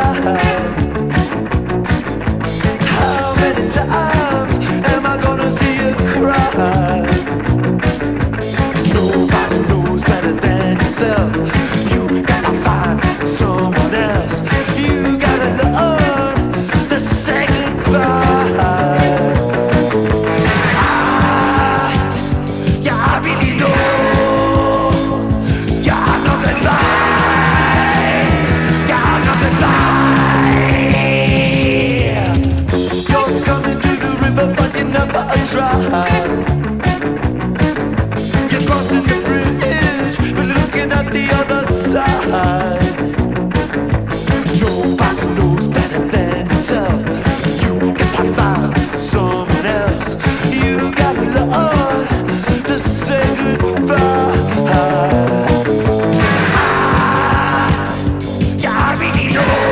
How many times am I gonna see you cry? Nobody knows better than yourself. You gotta find someone else. You gotta learn to say goodbye. Yeah, I really know. Yeah, I know the lie. Yeah, I know the lie. You're coming to the river, but you never tried. You're crossing the bridge, but looking at the other side. Nobody knows better than yourself. You gotta find someone else. You gotta learn to say goodbye. Yeah, I really know.